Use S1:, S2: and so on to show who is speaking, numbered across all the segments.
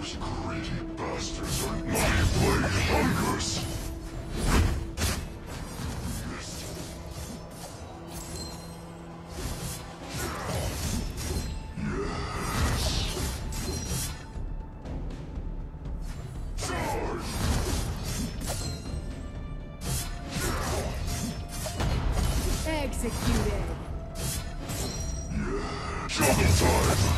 S1: Those greedy bastards are my blade hungers.
S2: Executed.
S1: Juggle time!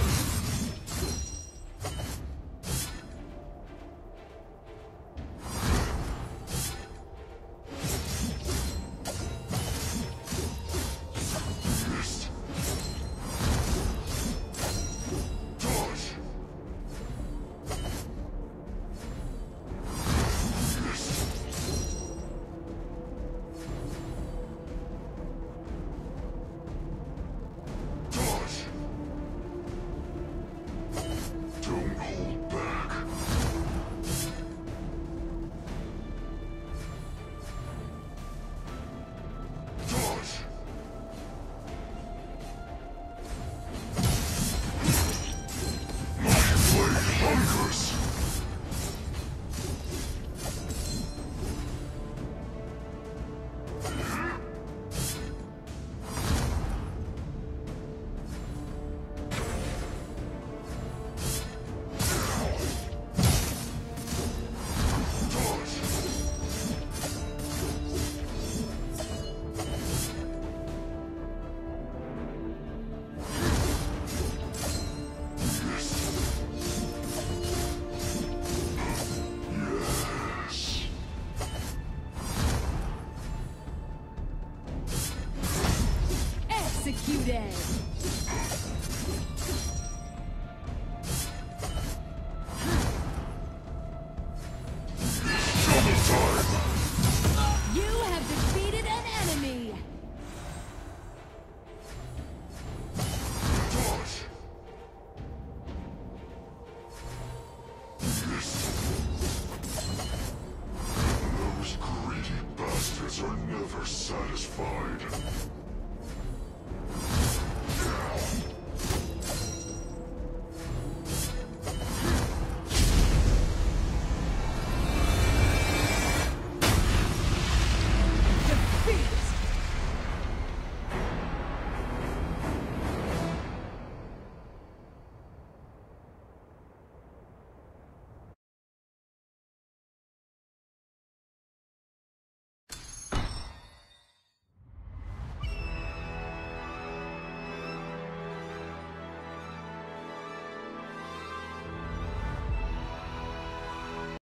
S1: Don't hold back. Dodge! My blade hungers!
S2: Executed.
S1: Double time!
S2: You have defeated an enemy.
S1: Dodge! Those greedy bastards are never satisfied.